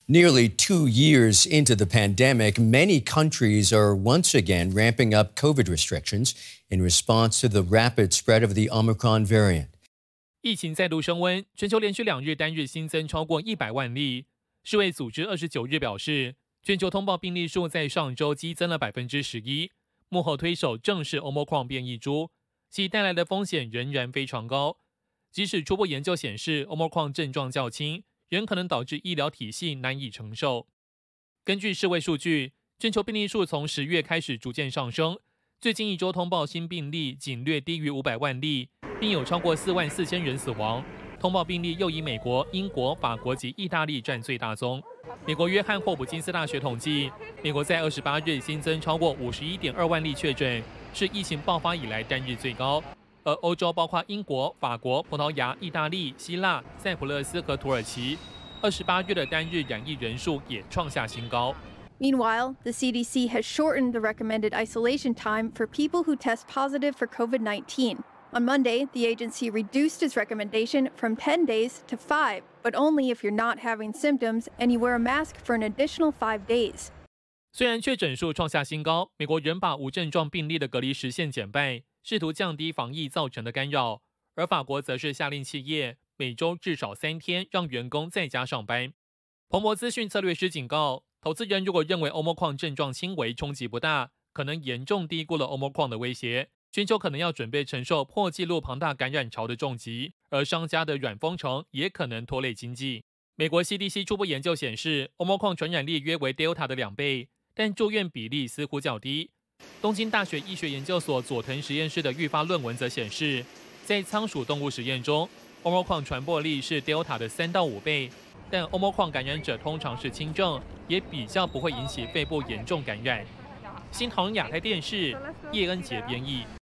Nearly 2 years into the pandemic, many countries are once again ramping up COVID restrictions in response to the rapid spread of the Omicron variant. 疫情再度升温，全球连续2日单日新增超过100万例。世卫组织29日表示，全球通报病例数在上周激增了11%，幕后推手正是 Omicron 变异株，其带来的风险仍然非常高。即使初步研究显示 Omicron 症状较轻，仍可能导致医疗体系难以承受。根据世卫数据，全球病例数从10月开始逐渐上升，最近1周通报新病例仅略低于500万例，并有超过44000人死亡。通报病例又以美国、英国、法国及意大利占最大宗。美国约翰霍普金斯大学统计，美国在28日新增超过51.2万例确诊，是疫情爆发以来单日最高。而欧洲包括英国、法国、葡萄牙、意大利、希腊、塞浦路斯和土耳其，28日的单日染疫人数也创下新高。 Meanwhile, the CDC has shortened the recommended isolation time for people who test positive for COVID-19. On Monday, the agency reduced its recommendation from 10 days to 5, but only if you're not having symptoms and you wear a mask for an additional 5 days. 虽然确诊数创下新高，美国仍把无症状病例的隔离时限减半，试图降低防疫造成的干扰。而法国则是下令企业每周至少3天让员工在家上班。彭博资讯策略师警告，投资人如果认为 Omicron 症状轻微、冲击不大，可能严重低估了 Omicron 的威胁。全球可能要准备承受破纪录庞大感染潮的重击，而商家的软封城也可能拖累经济。美国 CDC 初步研究显示 ，Omicron 传染力约为 Delta 的2倍，但住院比例似乎较低。东京大学医学研究所佐藤实验室的预发论文则显示，在仓鼠动物实验中 ，Omicron 传播力是 Delta 的3到5倍，但 Omicron 感染者通常是轻症，也比较不会引起肺部严重感染。新唐人亚太电视叶恩杰编译。